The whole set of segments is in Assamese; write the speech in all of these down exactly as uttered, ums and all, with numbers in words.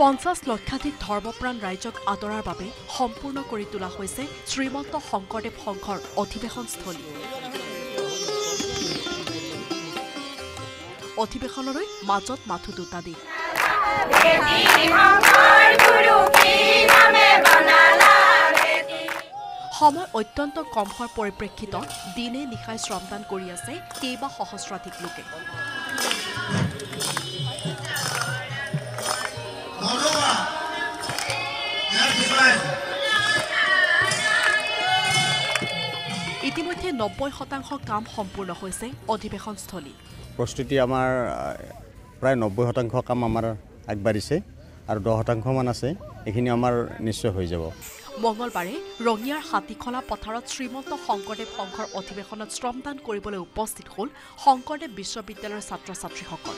পঞ্চাশ লক্ষাধিক ধৰ্মপ্ৰাণ ৰাইজক আদৰাৰ বাবে সম্পূৰ্ণ কৰি তোলা হৈছে শ্ৰীমন্ত শংকৰদেৱ সংঘৰ অধিৱেশনস্থলী। অধিৱেশনলৈ মাজত মাথো দুটা দিন। সময় অত্যন্ত কম হোৱাৰ পৰিপ্ৰেক্ষিতত দিনে নিশাই শ্ৰমদান কৰি আছে কেইবা সহস্ৰাধিক লোকে। ইতিমধ্যে নব্বৈ শতাংশ কাম সম্পূৰ্ণ হৈছে অধিৱেশনস্থলী। প্ৰস্তুতি আমাৰ প্ৰায় নব্বৈ শতাংশ কাম আমাৰ আগবাঢ়িছে আৰু দহ শতাংশ মান আছে, এইখিনি আমাৰ নিশ্চয় হৈ যাব। মঙলবাৰে ৰঙিয়াৰ হাতীখলা পথাৰত শ্ৰীমন্ত শংকৰদেৱ সংঘৰ অধিৱেশনত শ্ৰমদান কৰিবলৈ উপস্থিত হ'ল শংকৰদেৱ বিশ্ববিদ্যালয়ৰ ছাত্ৰ ছাত্ৰীসকল।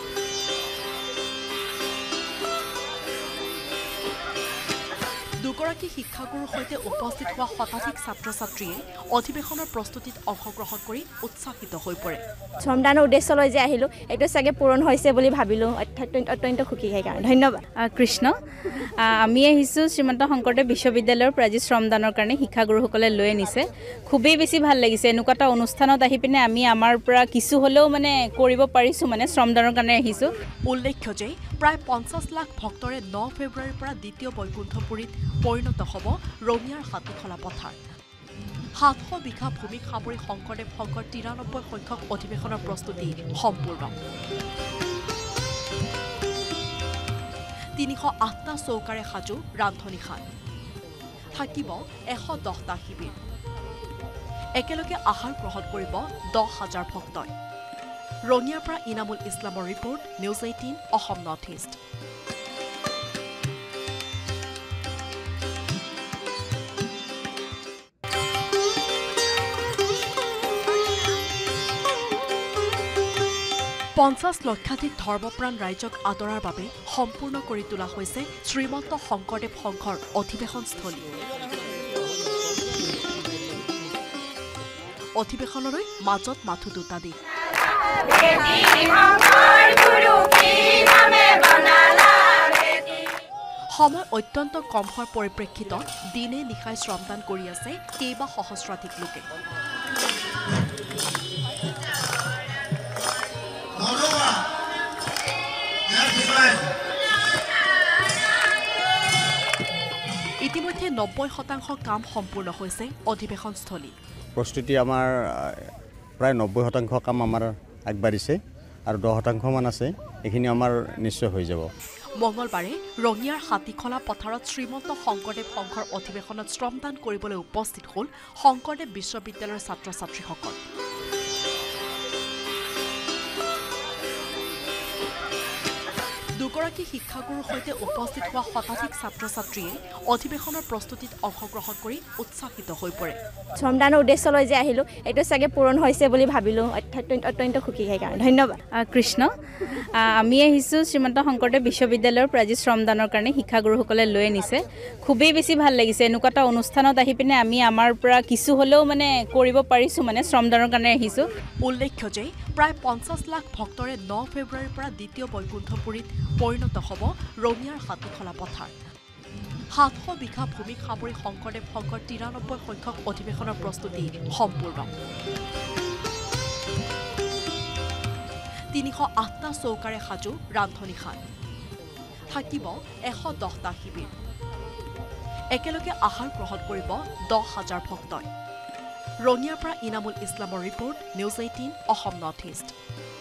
দুগৰাকী শিক্ষাগুৰুৰ সৈতে উপস্থিত হোৱা শতাধিক ছাত্ৰ ছাত্ৰীয়ে অধিৱেশনৰ প্ৰস্তুতিত অংশগ্ৰহণ কৰি উৎসাহিত হৈ পৰে। শ্ৰমদানৰ উদ্দেশ্য লৈ যে আহিলোঁ, এইটো চাগে পূৰণ হৈছে বুলি ভাবিলোঁ, অত্যন্ত সুখী সেইকাৰণে ধন্যবাদ। কৃষ্ণ, আমি আহিছোঁ শ্ৰীমন্ত শংকৰদেৱ বিশ্ববিদ্যালয়ৰ পৰা আজি শ্ৰমদানৰ কাৰণে শিক্ষাগুৰুসকলে লৈ আনিছে। খুবেই বেছি ভাল লাগিছে। এনেকুৱা এটা অনুষ্ঠানত আহি পিনে আমি আমাৰ পৰা কিছু হ'লেও মানে কৰিব পাৰিছোঁ, মানে শ্ৰমদানৰ কাৰণে আহিছোঁ। উল্লেখ্য যে প্ৰায় পঞ্চাছ লাখ ভক্তৰে ন ফেব্ৰুৱাৰীৰ পৰা দ্বিতীয় বৈকুণ্ঠপুৰীত পৰিণত হ'ব ৰঙিয়াৰ হাতীখলা পথাৰ। সাতশ বিঘা ভূমিক সামৰি শংকৰদেৱ সংঘৰ তিৰানব্বৈ সংখ্যক অধিৱেশনৰ প্ৰস্তুতি সম্পূৰ্ণ। তিনিশ আঠটা চৌকাৰে সাজু ৰান্ধনীশাল। থাকিব এশ দহটা শিবিৰ। একেলগে আহাৰ গ্ৰহণ কৰিব দহ হাজাৰ ভক্তই। ৰঙিয়াৰ পৰা ইনামুল ইছলামৰ report, news eighteen Assam north east. পঞ্চাশ লক্ষাধিক ধৰ্মপ্ৰাণ ৰাইজক আদৰাৰ বাবে সম্পূৰ্ণ কৰি তোলা হৈছে শ্ৰীমন্ত শংকৰদেৱ সংঘৰ অধিৱেশনস্থলী। অধিৱেশনলৈ মাজত মাথো দুটা দিন। সময় অত্যন্ত কম হোৱাৰ পৰিপ্ৰেক্ষিতত দিনে নিশাই শ্ৰমদান কৰি আছে কেইবা সহস্ৰাধিক লোকে। ইতিমধ্যে নব্বৈ শতাংশ কাম সম্পূৰ্ণ হৈছে অধিৱেশনস্থলী। প্ৰস্তুতি আমাৰ প্ৰায় নব্বৈ শতাংশ কাম আমাৰ আগবাঢ়িছে আৰু দহ শতাংশ মান আছে, এইখিনি আমাৰ নিশ্চয় হৈ যাব। মঙলবাৰে ৰঙিয়াৰ হাতীখলা পথাৰত শ্ৰীমন্ত শংকৰদেৱ সংঘৰ অধিৱেশনত শ্ৰমদান কৰিবলৈ উপস্থিত হ'ল শংকৰদেৱ বিশ্ববিদ্যালয়ৰ ছাত্ৰ ছাত্ৰীসকল। দুগৰাকী শিক্ষাগুৰুৰ সৈতে উপস্থিত হোৱা শতাধিক ছাত্ৰ ছাত্ৰীয়ে অধিৱেশনৰ প্ৰস্তুতিত অংশগ্ৰহণ কৰি উৎসাহিত হৈ পৰে। শ্ৰমদানৰ উদ্দেশ্য লৈ যে আহিলোঁ, এইটো চাগে পূৰণ হৈছে বুলি ভাবিলোঁ, অত্যন্ত সুখী সেইকাৰণে ধন্যবাদ। কৃষ্ণ, আমি আহিছোঁ শ্ৰীমন্ত শংকৰদেৱ বিশ্ববিদ্যালয়ৰ পৰা আজি শ্ৰমদানৰ কাৰণে শিক্ষাগুৰুসকলে লৈ আনিছে। খুবেই বেছি ভাল লাগিছে। এনেকুৱা এটা অনুষ্ঠানত আহি পিনে আমি আমাৰ পৰা কিছু হ'লেও মানে কৰিব পাৰিছোঁ, মানে শ্ৰমদানৰ কাৰণে আহিছোঁ। উল্লেখ্য যে প্ৰায় পঞ্চাছ লাখ ভক্তৰে ন ফেব্ৰুৱাৰীৰ পৰা দ্বিতীয় বৈকুণ্ঠপুৰীত পৰিণত হ'ব ৰঙিয়াৰ হাতীখলা পথাৰ। সাতশ বিঘা ভূমিক সামৰি শংকৰদেৱ সংঘৰ তিৰানব্বৈ সংখ্যক অধিৱেশনৰ প্ৰস্তুতি সম্পূৰ্ণ। তিনিশ আঠটা চৌকাৰে সাজু ৰান্ধনীশাল। থাকিব এশ দহটা শিবিৰ। একেলগে আহাৰ গ্ৰহণ কৰিব দহ হাজাৰ ভক্তই। ৰঙিয়াৰ পৰা ইনামুল ইছলামৰ report, news eighteen Assam north east.